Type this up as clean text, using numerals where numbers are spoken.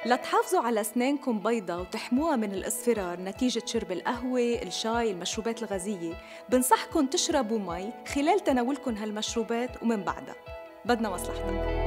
لتحافظوا على أسنانكم بيضة وتحموها من الإصفرار نتيجة شرب القهوة، الشاي، المشروبات الغازية، بنصحكم تشربوا مي خلال تناولكم هالمشروبات ومن بعدها. بدنا مصلحتك.